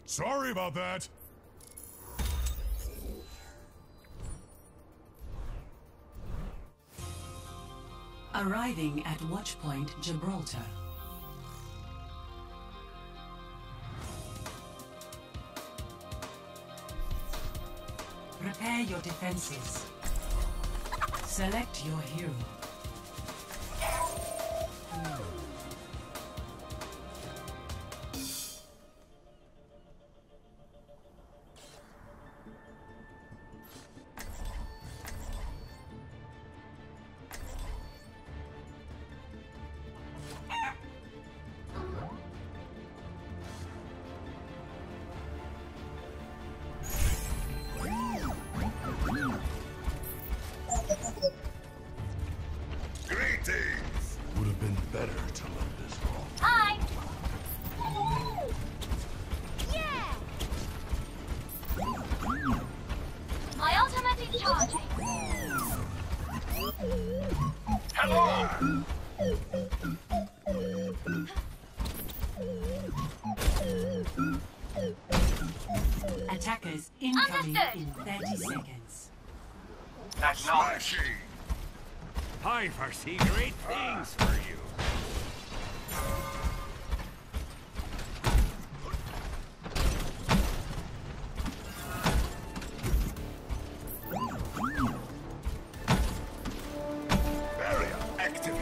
Sorry about that. Arriving at Watchpoint Gibraltar. Prepare your defenses. Select your hero. Greetings! Would have been better to let this go. Hi! Yeah! My automatic charging. Hello! Attackers incoming in 30 seconds. Smashing! I foresee great things for you. Barrier activated.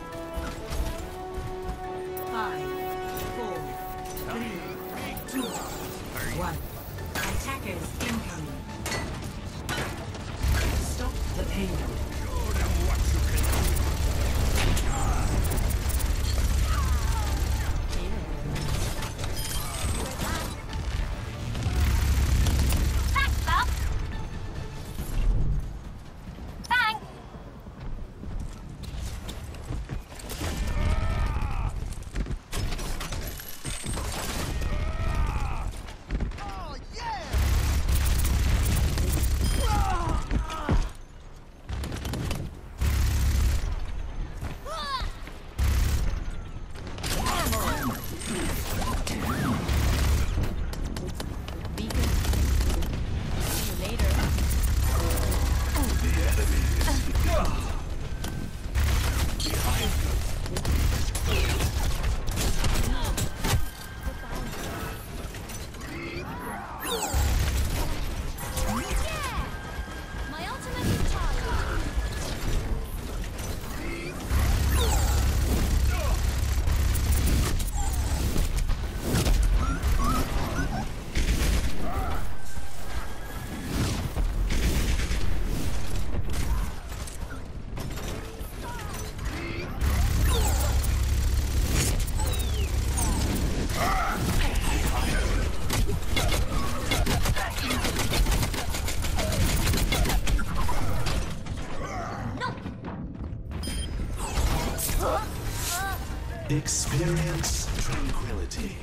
5, 4, 3, 2, 1. Attackers incoming. Stop the payload. Show them what you can do. Thanks, love! Thanks! Oh, yeah! My automatic charging. Experience tranquility.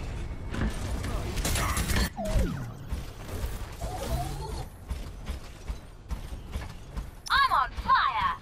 I'm on fire!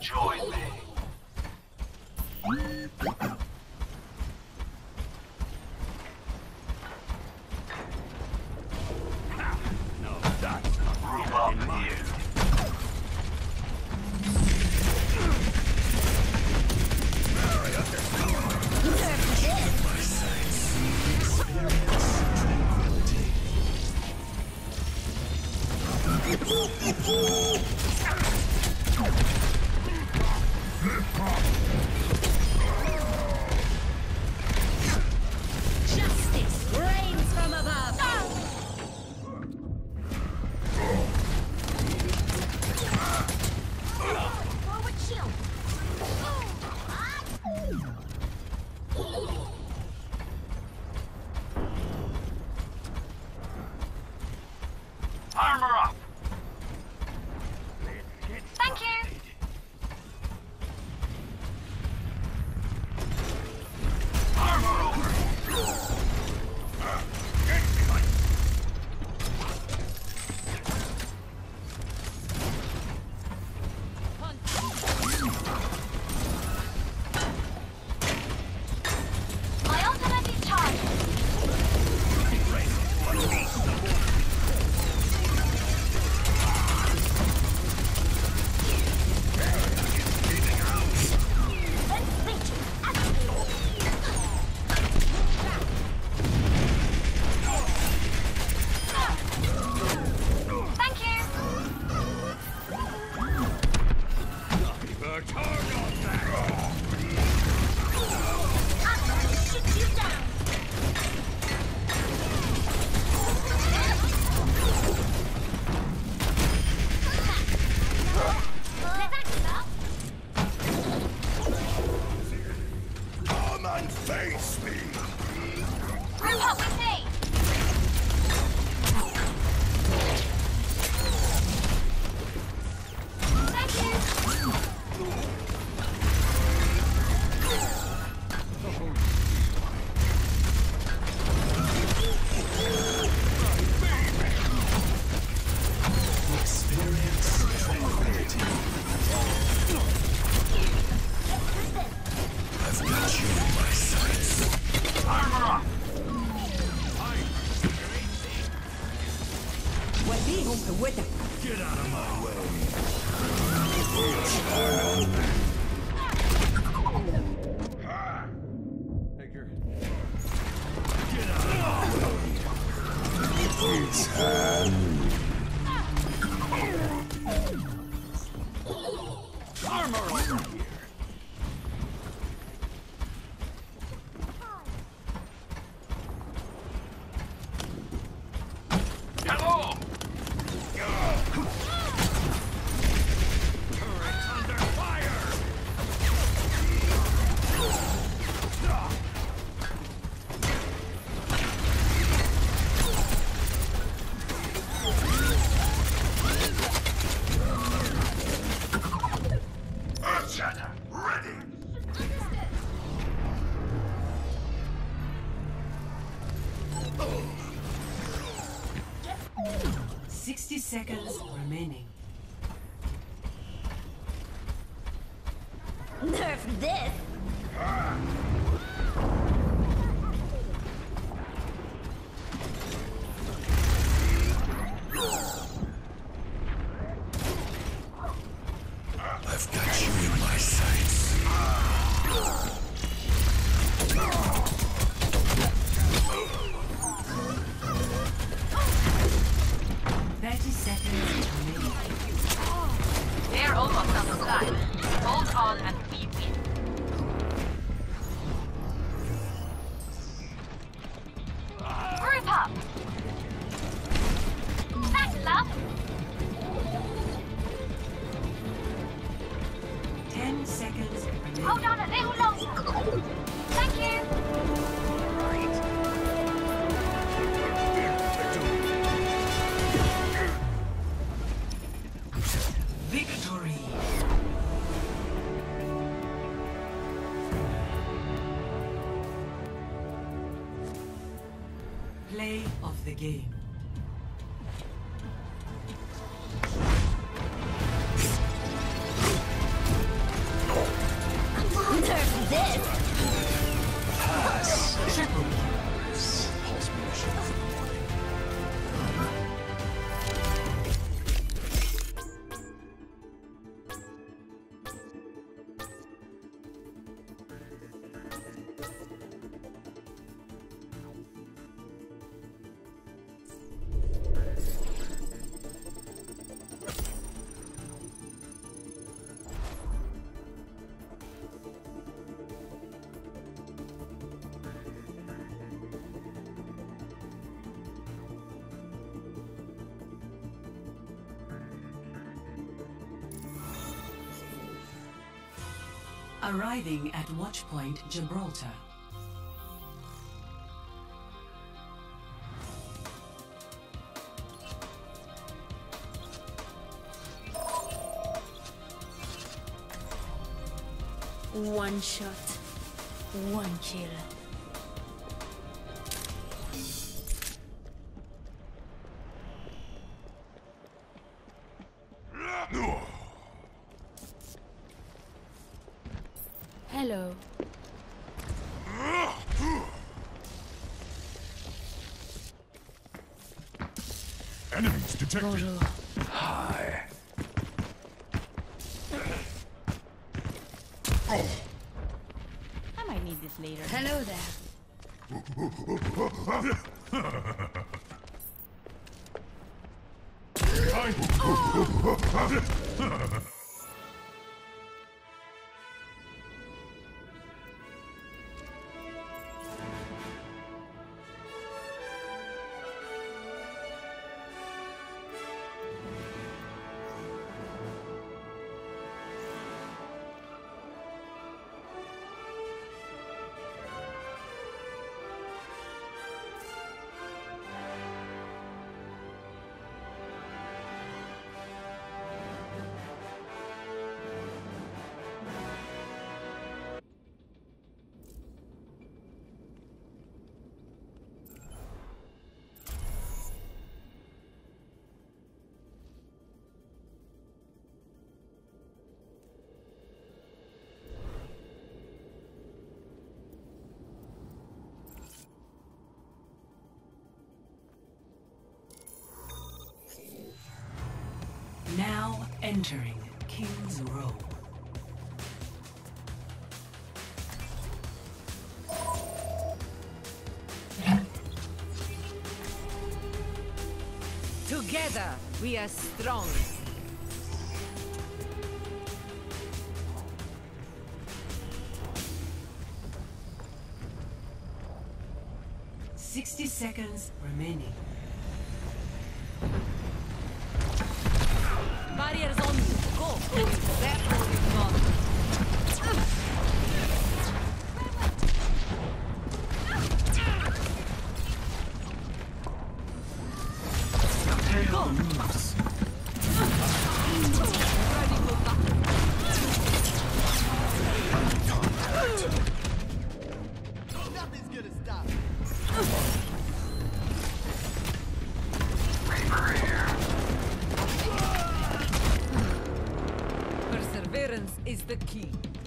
Join me. No, that's not Move up here. Justice reigns from above. Forward shield. Armor up. Thank you. Armor over. My ultimate is charged. Let's reach it. Thank you. keep our charge on that. I'm gonna shoot you down. Let's act it up. Come and face me. Group up with me. Thank you. Experience tranquility. I've got you in my sights. Armor up. Get out of my way. Edgar. Get out of my way. It's hand. Armor over here. Hello. Turret's under fire. Earthshatter, ready. 60 seconds remaining. Nerf this. I've got you in my sights. 30 seconds remaining. They're almost on the side. Hold on and we win. Group up. Thanks, love. 10 seconds remaining. Hold on a little longer. Thank you. Victory! Play of the game. Triple kill. Pulse munition for the morning. Arriving at Watchpoint Gibraltar. One shot, one kill. Hello. Enemies detected. Bonjour. Hi. I might need this later. Hello there. Now entering King's Row. Together, we are strong. Seconds remaining. Barriers on you. Go. That's all you've got. Nothing's gonna stop. Perseverance is the key.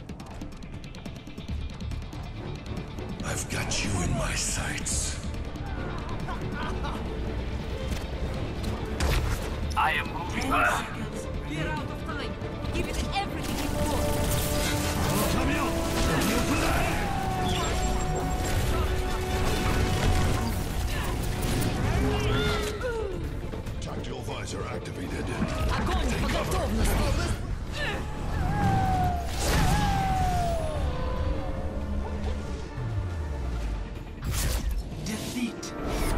I've got you in my sights. I am moving 10 back. seconds. We're out of time. Give it everything you've got. Tactical visor activated. Огонь по готовности. Defeat.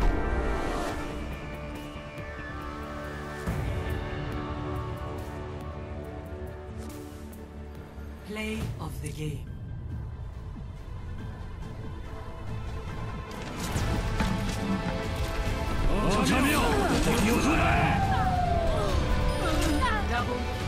Play of the game. Double